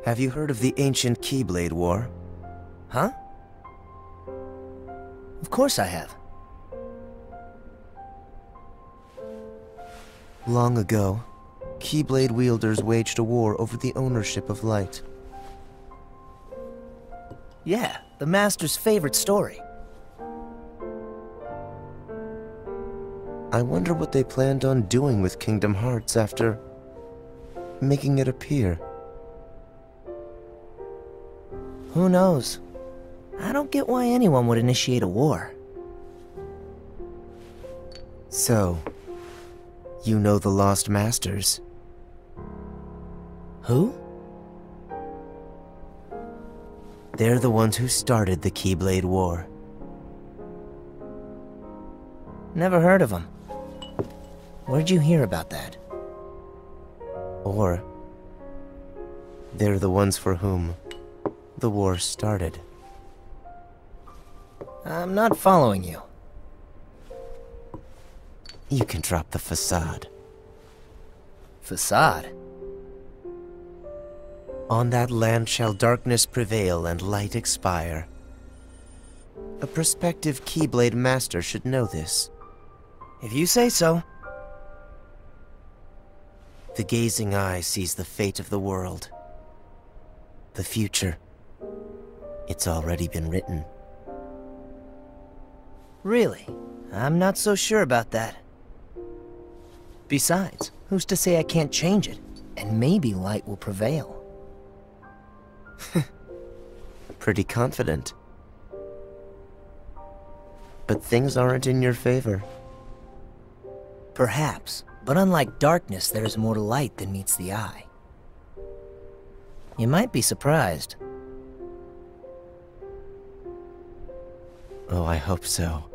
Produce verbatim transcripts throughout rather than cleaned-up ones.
Have you heard of the ancient Keyblade War? Huh? Of course I have. Long ago, Keyblade wielders waged a war over the ownership of light. Yeah, the Master's favorite story. I wonder what they planned on doing with Kingdom Hearts after making it appear. Who knows? I don't get why anyone would initiate a war. So, you know the Lost Masters? Who? They're the ones who started the Keyblade War. Never heard of them. Where'd you hear about that? Or, they're the ones for whom the war started. I'm not following you. You can drop the facade. Facade? On that land shall darkness prevail and light expire. A prospective Keyblade Master should know this. If you say so. The gazing eye sees the fate of the world. The future. It's already been written. Really? I'm not so sure about that. Besides, who's to say I can't change it? And maybe light will prevail. Pretty confident. But things aren't in your favor. Perhaps, but unlike darkness, there is more to light than meets the eye. You might be surprised. Oh, I hope so.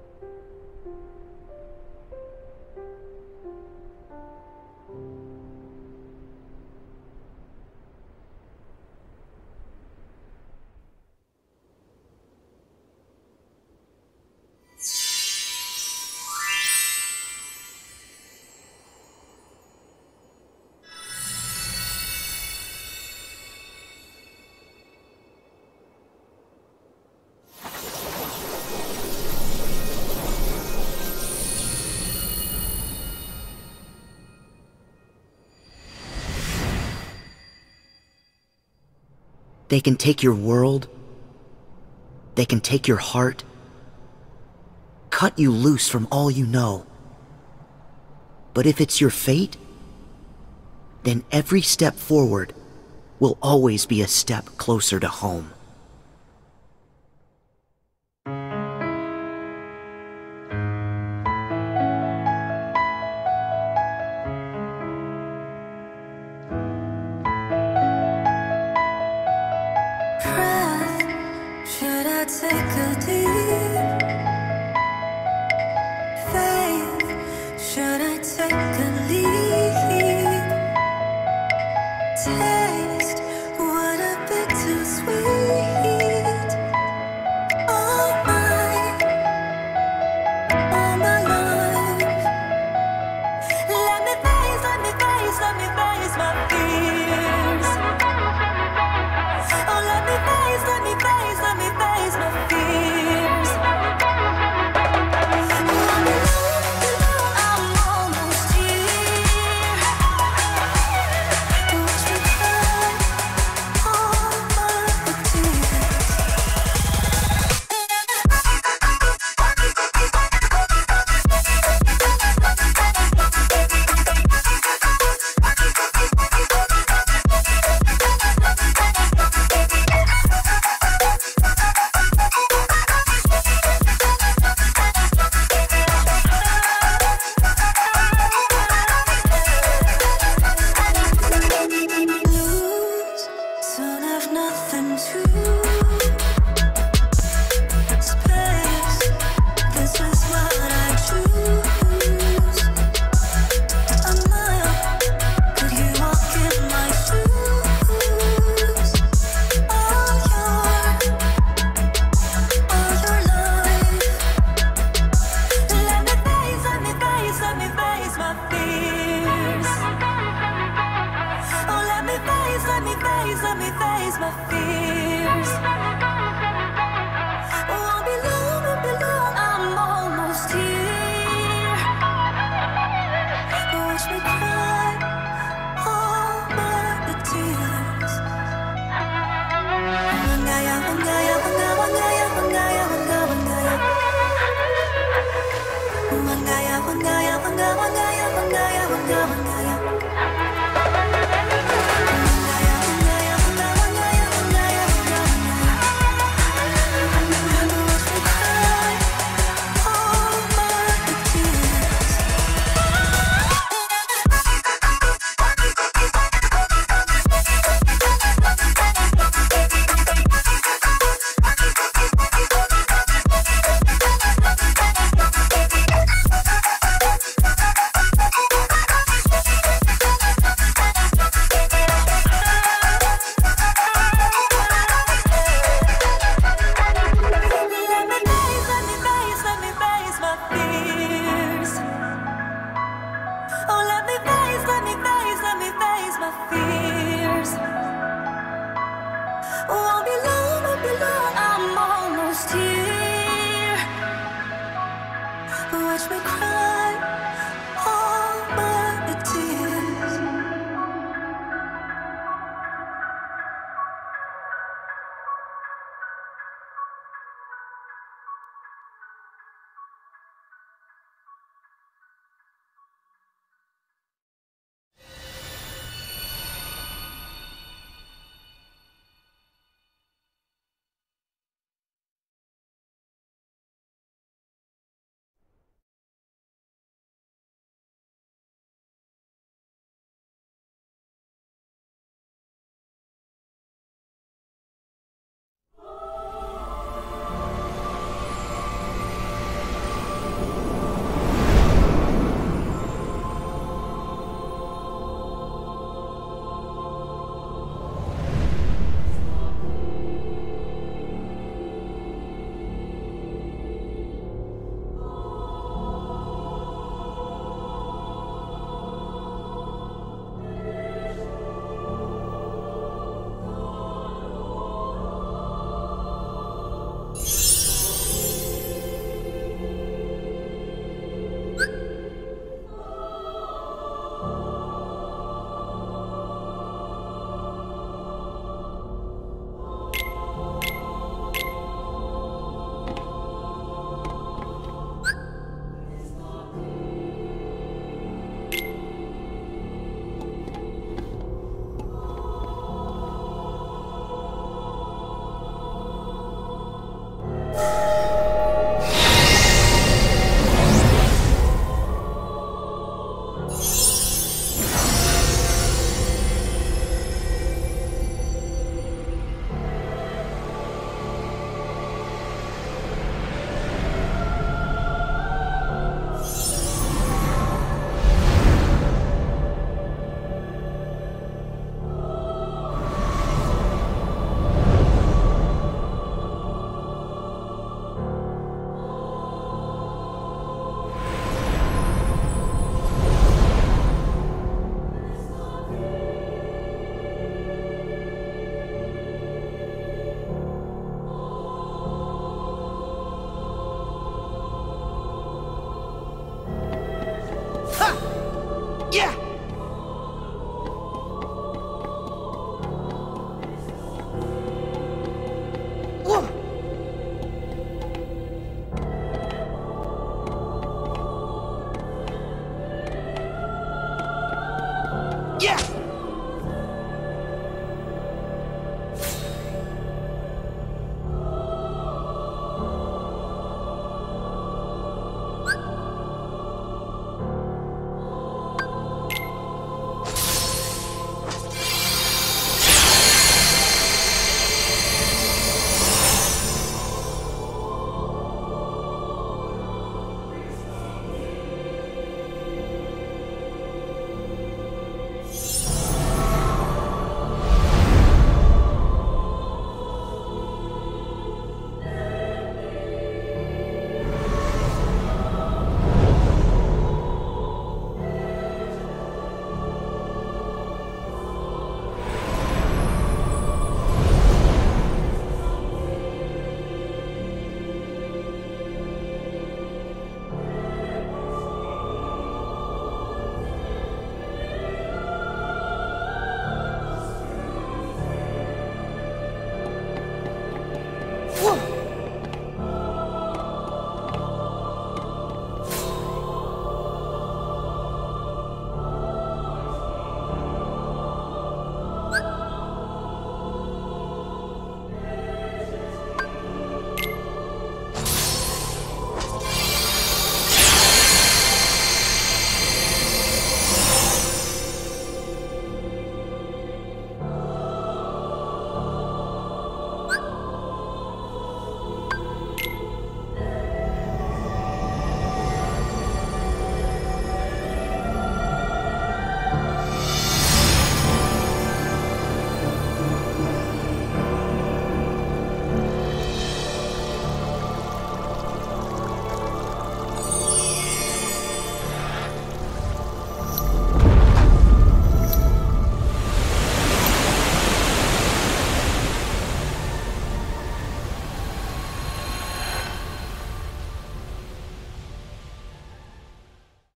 They can take your world. They can take your heart. Cut you loose from all you know. But if it's your fate, then every step forward will always be a step closer to home. I'm almost here. my fears. Won't be long, won't be long, I'm almost here. Watch me cry all my tears. Wangaya, wangaya, wanga, wangaya, wangaya, wanga, wangaya. Wangaya, wangaya, wanga, wanga.